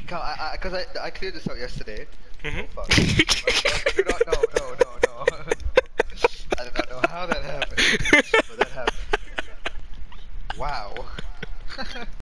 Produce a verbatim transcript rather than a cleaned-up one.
Come, I, I, cause I, I cleared this out yesterday. Mm-hmm. Oh, fuck. I do not know, no, no, no. I do not know how that happened, but that happened. Wow.